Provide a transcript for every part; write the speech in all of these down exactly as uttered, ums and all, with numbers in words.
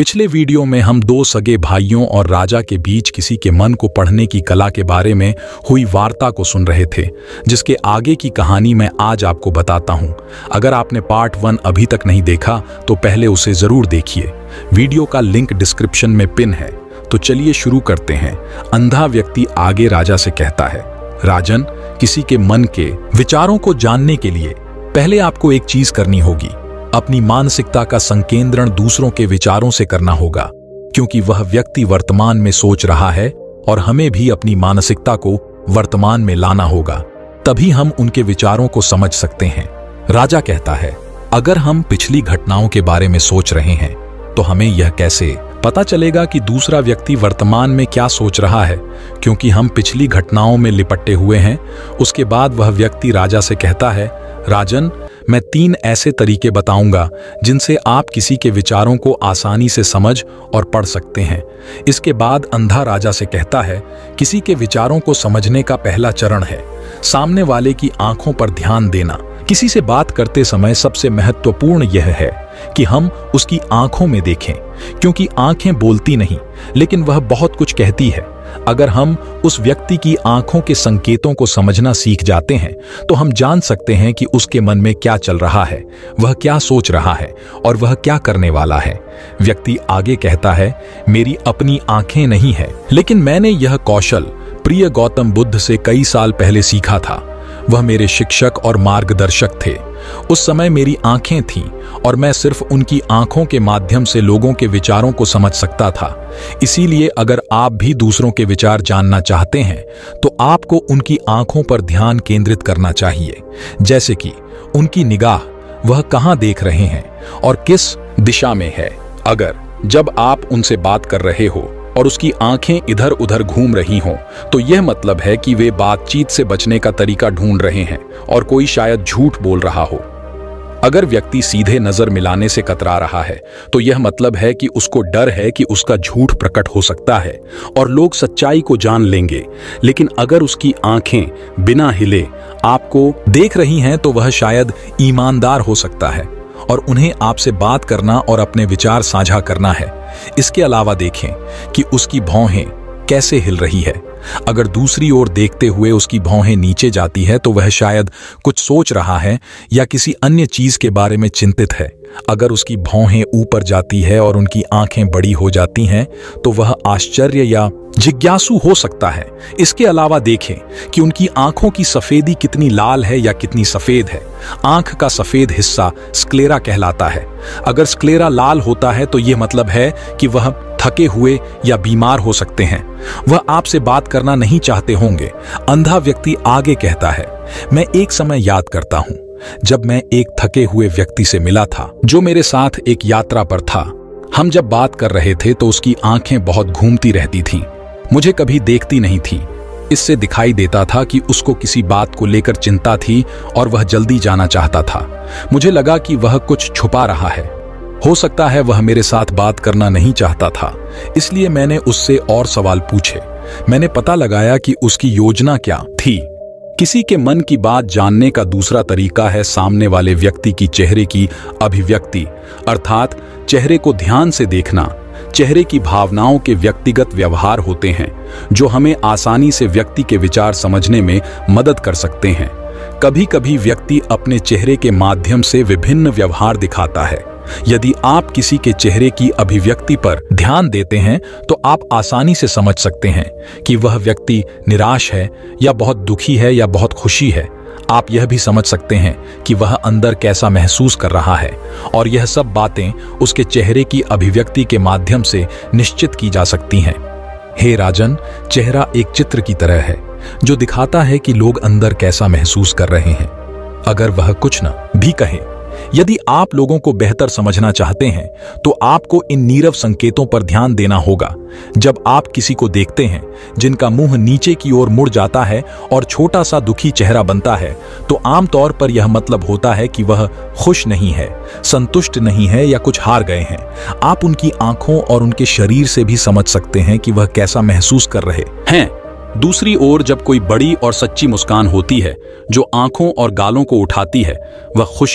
पिछले वीडियो में हम दो सगे भाइयों और राजा के बीच किसी के मन को पढ़ने की कला के बारे में हुई वार्ता को सुन रहे थे, जिसके आगे की कहानी मैं आज आपको बताता हूं। अगर आपने पार्ट वन अभी तक नहीं देखा तो पहले उसे जरूर देखिए। वीडियो का लिंक डिस्क्रिप्शन में पिन है। तो चलिए शुरू करते हैं। अंधा व्यक्ति आगे राजा से कहता है, राजन, किसी के मन के विचारों को जानने के लिए पहले आपको एक चीज करनी होगी। अपनी मानसिकता का संकेंद्रण दूसरों के विचारों से करना होगा, क्योंकि वह व्यक्ति वर्तमान में सोच रहा है और हमें भी अपनी मानसिकता को वर्तमान में लाना होगा, तभी हम उनके विचारों को समझ सकते हैं। राजा कहता है, अगर हम पिछली घटनाओं के बारे में सोच रहे हैं तो हमें यह कैसे पता चलेगा कि दूसरा व्यक्ति वर्तमान में क्या सोच रहा है, क्योंकि हम पिछली घटनाओं में लिपटे हुए हैं। उसके बाद वह व्यक्ति राजा से कहता है, राजन, मैं तीन ऐसे तरीके बताऊंगा जिनसे आप किसी के विचारों को आसानी से समझ और पढ़ सकते हैं। इसके बाद अंधा राजा से कहता है, किसी के विचारों को समझने का पहला चरण है सामने वाले की आंखों पर ध्यान देना। किसी से बात करते समय सबसे महत्वपूर्ण यह है कि हम उसकी आंखों में देखें, क्योंकि आंखें बोलती नहीं, लेकिन वह बहुत कुछ कहती है। अगर हम उस व्यक्ति की आंखों के संकेतों को समझना सीख जाते हैं तो हम जान सकते हैं कि उसके मन में क्या चल रहा है, वह क्या सोच रहा है और वह क्या करने वाला है। व्यक्ति आगे कहता है, मेरी अपनी आंखें नहीं है, लेकिन मैंने यह कौशल प्रिय गौतम बुद्ध से कई साल पहले सीखा था। वह मेरे शिक्षक और मार्गदर्शक थे। उस समय मेरी आंखें थीं और मैं सिर्फ उनकी आंखों के माध्यम से लोगों के विचारों को समझ सकता था। इसीलिए अगर आप भी दूसरों के विचार जानना चाहते हैं तो आपको उनकी आंखों पर ध्यान केंद्रित करना चाहिए, जैसे कि उनकी निगाह, वह कहां देख रहे हैं और किस दिशा में है। अगर जब आप उनसे बात कर रहे हो और उसकी आंखें इधर उधर घूम रही हों, तो यह मतलब है कि वे बातचीत से बचने का तरीका ढूंढ रहे हैं और कोई शायद झूठ बोल रहा हो। अगर व्यक्ति सीधे नजर मिलाने से कतरा रहा है तो यह मतलब है कि उसको डर है कि उसका झूठ प्रकट हो सकता है और लोग सच्चाई को जान लेंगे। लेकिन अगर उसकी आंखें बिना हिले आपको देख रही हैं तो वह शायद ईमानदार हो सकता है और उन्हें आपसे बात करना और अपने विचार साझा करना है। इसके अलावा देखें कि उसकी भौहें कैसे हिल रही है। अगर दूसरी ओर देखते हुए उसकी भौहें नीचे जाती है तो वह शायद कुछ सोच रहा है या किसी अन्य चीज के बारे में चिंतित है। अगर उसकी भौहें ऊपर जाती है और उनकी आंखें बड़ी हो जाती हैं तो वह आश्चर्य या जिज्ञासु हो सकता है। इसके अलावा देखें कि उनकी आंखों की सफेदी कितनी लाल है या कितनी सफेद है। आंख का सफेद हिस्सा स्क्लेरा कहलाता है। अगर स्क्लेरा लाल होता है तो यह मतलब है कि वह थके हुए या बीमार हो सकते हैं। वह आपसे बात करना नहीं चाहते होंगे। अंधा व्यक्ति आगे कहता है, मैं एक समय याद करता हूं जब मैं एक थके हुए व्यक्ति से मिला था जो मेरे साथ एक यात्रा पर था। हम जब बात कर रहे थे तो उसकी आंखें बहुत घूमती रहती थीं, मुझे कभी देखती नहीं थी। इससे दिखाई देता था कि उसको किसी बात को लेकर चिंता थी और वह जल्दी जाना चाहता था। मुझे लगा कि वह कुछ छुपा रहा है। हो सकता है वह मेरे साथ बात करना नहीं चाहता था, इसलिए मैंने उससे और सवाल पूछे। मैंने पता लगाया कि उसकी योजना क्या थी। किसी के मन की बात जानने का दूसरा तरीका है सामने वाले व्यक्ति की चेहरे की अभिव्यक्ति, अर्थात चेहरे को ध्यान से देखना। चेहरे की भावनाओं के व्यक्तिगत व्यवहार होते हैं जो हमें आसानी से व्यक्ति के विचार समझने में मदद कर सकते हैं। कभी कभी व्यक्ति अपने चेहरे के माध्यम से विभिन्न व्यवहार दिखाता है। यदि आप किसी के चेहरे की अभिव्यक्ति पर ध्यान देते हैं तो आप आसानी से समझ सकते हैं कि वह व्यक्ति निराश है या बहुत दुखी है या बहुत खुशी है। आप यह भी समझ सकते हैं कि वह अंदर कैसा महसूस कर रहा है, और यह सब बातें उसके चेहरे की अभिव्यक्ति के माध्यम से निश्चित की जा सकती हैं। हे राजन, चेहरा एक चित्र की तरह है जो दिखाता है कि लोग अंदर कैसा महसूस कर रहे हैं, अगर वह कुछ न भी कहे। यदि आप लोगों को बेहतर समझना चाहते हैं तो आपको इन नीरव संकेतों पर ध्यान देना होगा। जब आप किसी को देखते हैं जिनका मुंह नीचे की ओर मुड़ जाता है और छोटा सा दुखी चेहरा बनता है, तो आमतौर पर यह मतलब होता है कि वह खुश नहीं है, संतुष्ट नहीं है या कुछ हार गए हैं। आप उनकी आंखों और उनके शरीर से भी समझ सकते हैं कि वह कैसा महसूस कर रहे हैं। दूसरी ओर जब कोई बड़ी और सच्ची मुस्कान होती है जो आंखों और गालों को उठाती है, वह खुशी,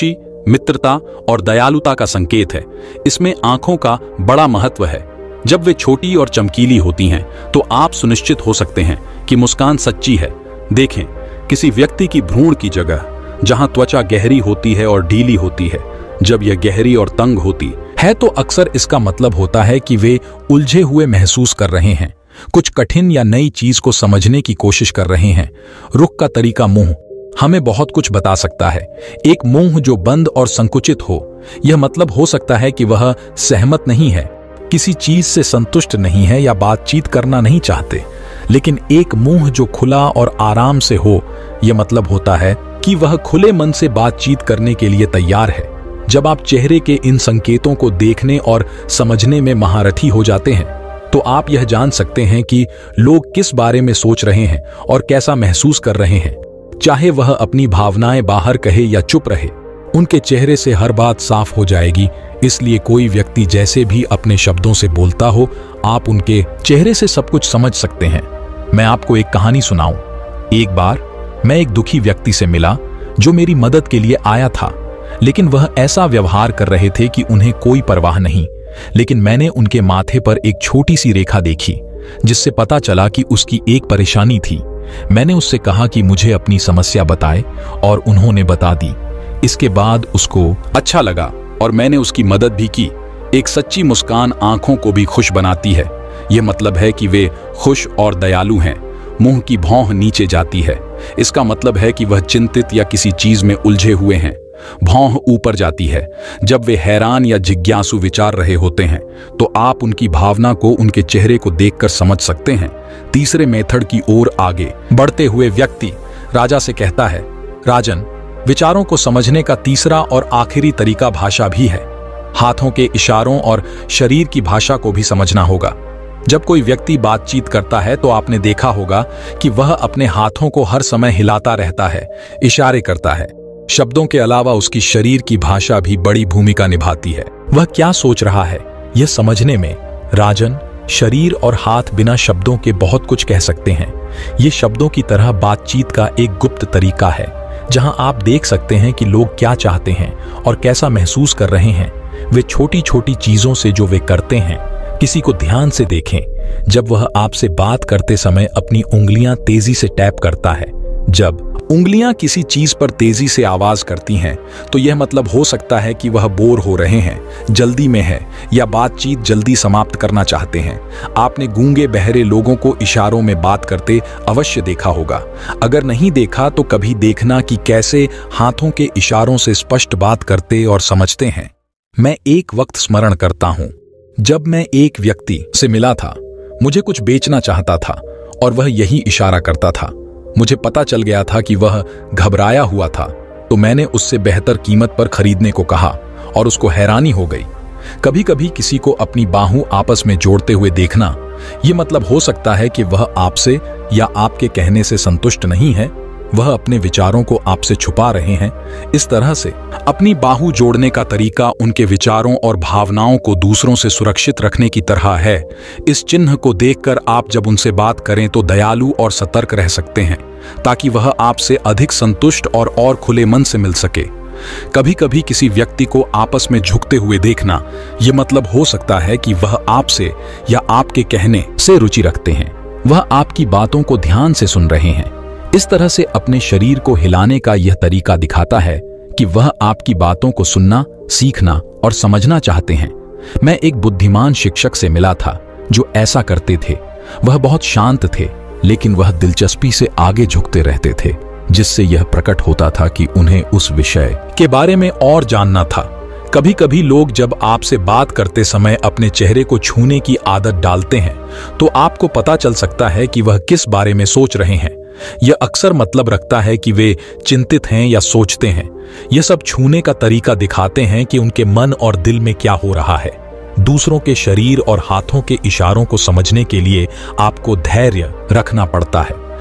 मित्रता और दयालुता का संकेत है। इसमें आंखों का बड़ा महत्व है। जब वे छोटी और चमकीली होती हैं तो आप सुनिश्चित हो सकते हैं कि मुस्कान सच्ची है। देखें, किसी व्यक्ति की भ्रूण की जगह जहां त्वचा गहरी होती है और ढीली होती है, जब यह गहरी और तंग होती है तो अक्सर इसका मतलब होता है कि वे उलझे हुए महसूस कर रहे हैं, कुछ कठिन या नई चीज को समझने की कोशिश कर रहे हैं। रुख का तरीका मुंह हमें बहुत कुछ बता सकता है। एक मुंह जो बंद और संकुचित हो, यह मतलब हो सकता है कि वह सहमत नहीं है, किसी चीज से संतुष्ट नहीं है या बातचीत करना नहीं चाहते। लेकिन एक मुंह जो खुला और आराम से हो, यह मतलब होता है कि वह खुले मन से बातचीत करने के लिए तैयार है। जब आप चेहरे के इन संकेतों को देखने और समझने में महारथी हो जाते हैं तो आप यह जान सकते हैं कि लोग किस बारे में सोच रहे हैं और कैसा महसूस कर रहे हैं। चाहे वह अपनी भावनाएं बाहर कहे या चुप रहे, उनके चेहरे से हर बात साफ हो जाएगी। इसलिए कोई व्यक्ति जैसे भी अपने शब्दों से बोलता हो, आप उनके चेहरे से सब कुछ समझ सकते हैं। मैं आपको एक कहानी सुनाऊं। एक बार मैं एक दुखी व्यक्ति से मिला जो मेरी मदद के लिए आया था, लेकिन वह ऐसा व्यवहार कर रहे थे कि उन्हें कोई परवाह नहीं। लेकिन मैंने उनके माथे पर एक छोटी सी रेखा देखी जिससे पता चला कि उसकी एक परेशानी थी। मैंने उससे कहा कि मुझे अपनी समस्या बताए और उन्होंने बता दी। इसके बाद उसको अच्छा लगा और मैंने उसकी मदद भी की। एक सच्ची मुस्कान आंखों को भी खुश बनाती है। यह मतलब है कि वे खुश और दयालु हैं। मुंह की भौं नीचे जाती है, इसका मतलब है कि वह चिंतित या किसी चीज में उलझे हुए हैं। भौं ऊपर जाती है जब वे हैरान या जिज्ञासु विचार रहे होते हैं, तो आप उनकी भावना को उनके चेहरे को देखकर समझ सकते हैं। तीसरे मेथड की ओर आगे बढ़ते हुए व्यक्ति राजा से कहता है, राजन, विचारों को समझने का तीसरा और आखिरी तरीका भाषा भी है। हाथों के इशारों और शरीर की भाषा को भी समझना होगा। जब कोई व्यक्ति बातचीत करता है तो आपने देखा होगा कि वह अपने हाथों को हर समय हिलाता रहता है, इशारे करता है। शब्दों के अलावा उसकी शरीर की भाषा भी बड़ी भूमिका निभाती है। वह क्या सोच रहा है, यह समझने में राजन, शरीर और हाथ बिना शब्दों के बहुत कुछ कह सकते हैं। ये शब्दों की तरह बातचीत का एक गुप्त तरीका है, जहां आप देख सकते हैं कि लोग क्या चाहते हैं और कैसा महसूस कर रहे हैं। वे छोटी छोटी चीजों से जो वे करते हैं, किसी को ध्यान से देखें। जब वह आपसे बात करते समय अपनी उंगलियां तेजी से टैप करता है, जब उंगलियां किसी चीज पर तेजी से आवाज करती हैं, तो यह मतलब हो सकता है कि वह बोर हो रहे हैं, जल्दी में है या बातचीत जल्दी समाप्त करना चाहते हैं। आपने गूंगे बहरे लोगों को इशारों में बात करते अवश्य देखा होगा। अगर नहीं देखा तो कभी देखना कि कैसे हाथों के इशारों से स्पष्ट बात करते और समझते हैं। मैं एक वक्त स्मरण करता हूं जब मैं एक व्यक्ति से मिला था। मुझे कुछ बेचना चाहता था और वह यही इशारा करता था। मुझे पता चल गया था कि वह घबराया हुआ था, तो मैंने उससे बेहतर कीमत पर खरीदने को कहा और उसको हैरानी हो गई। कभी कभी किसी को अपनी बाहों आपस में जोड़ते हुए देखना, ये मतलब हो सकता है कि वह आपसे या आपके कहने से संतुष्ट नहीं है, वह अपने विचारों को आपसे छुपा रहे हैं। इस तरह से अपनी बाहु जोड़ने का तरीका उनके विचारों और भावनाओं को दूसरों से सुरक्षित रखने की तरह है। इस चिन्ह को देखकर आप जब उनसे बात करें तो दयालु और सतर्क रह सकते हैं, ताकि वह आपसे अधिक संतुष्ट और और खुले मन से मिल सके। कभी कभी किसी व्यक्ति को आपस में झुकते हुए देखना, यह मतलब हो सकता है कि वह आपसे या आपके कहने से रुचि रखते हैं, वह आपकी बातों को ध्यान से सुन रहे हैं। इस तरह से अपने शरीर को हिलाने का यह तरीका दिखाता है कि वह आपकी बातों को सुनना, सीखना और समझना चाहते हैं। मैं एक बुद्धिमान शिक्षक से मिला था जो ऐसा करते थे। वह बहुत शांत थे, लेकिन वह दिलचस्पी से आगे झुकते रहते थे, जिससे यह प्रकट होता था कि उन्हें उस विषय के बारे में और जानना था। कभी कभी लोग जब आपसे बात करते समय अपने चेहरे को छूने की आदत डालते हैं, तो आपको पता चल सकता है कि वह किस बारे में सोच रहे हैं। यह अक्सर मतलब रखता है कि वे चिंतित हैं या सोचते हैं। यह सब छूने का तरीका दिखाते हैं कि उनके मन और दिल में क्या हो रहा है। दूसरों के शरीर और हाथों के इशारों को समझने के लिए आपको धैर्य रखना पड़ता है।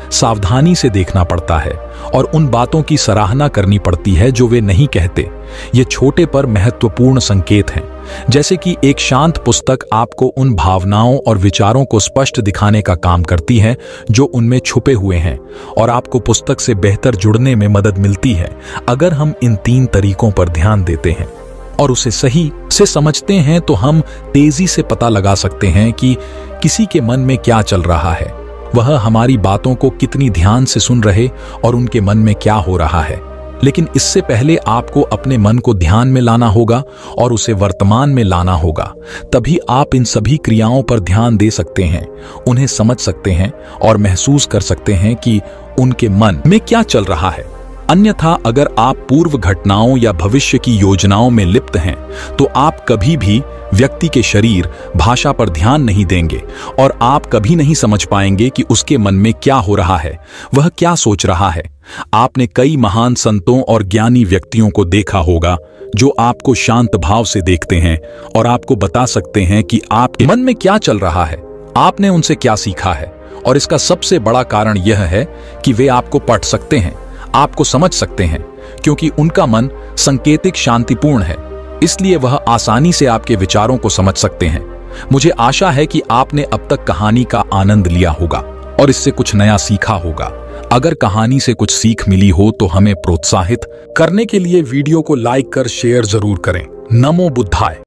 सावधानी से देखना पड़ता है और उन बातों की सराहना करनी पड़ती है जो वे नहीं कहते। ये छोटे पर महत्वपूर्ण संकेत हैं, जैसे कि एक शांत पुस्तक आपको उन भावनाओं और विचारों को स्पष्ट दिखाने का काम करती है जो उनमें छुपे हुए हैं, और आपको पुस्तक से बेहतर जुड़ने में मदद मिलती है अगर हम इन तीन तरीकों पर ध्यान देते हैं और उसे सही से समझते हैं। तो हम तेजी से पता लगा सकते हैं कि किसी के मन में क्या चल रहा है, वह हमारी बातों को कितनी ध्यान से सुन रहे और उनके मन में क्या हो रहा है। लेकिन इससे पहले आपको अपने मन को ध्यान में लाना होगा और उसे वर्तमान में लाना होगा। तभी आप इन सभी क्रियाओं पर ध्यान दे सकते हैं, उन्हें समझ सकते हैं और महसूस कर सकते हैं कि उनके मन में क्या चल रहा है। अन्यथा अगर आप पूर्व घटनाओं या भविष्य की योजनाओं में लिप्त हैं, तो आप कभी भी व्यक्ति के शरीर भाषा पर ध्यान नहीं देंगे और आप कभी नहीं समझ पाएंगे कि उसके मन में क्या हो रहा है, वह क्या सोच रहा है। आपने कई महान संतों और ज्ञानी व्यक्तियों को देखा होगा जो आपको शांत भाव से देखते हैं और आपको बता सकते हैं कि आपके मन में क्या चल रहा है, आपने उनसे क्या सीखा है। और इसका सबसे बड़ा कारण यह है कि वे आपको पढ़ सकते हैं, आपको समझ सकते हैं, क्योंकि उनका मन संकेतिक शांतिपूर्ण है, इसलिए वह आसानी से आपके विचारों को समझ सकते हैं। मुझे आशा है कि आपने अब तक कहानी का आनंद लिया होगा और इससे कुछ नया सीखा होगा। अगर कहानी से कुछ सीख मिली हो तो हमें प्रोत्साहित करने के लिए वीडियो को लाइक कर शेयर जरूर करें। नमो बुद्धाय।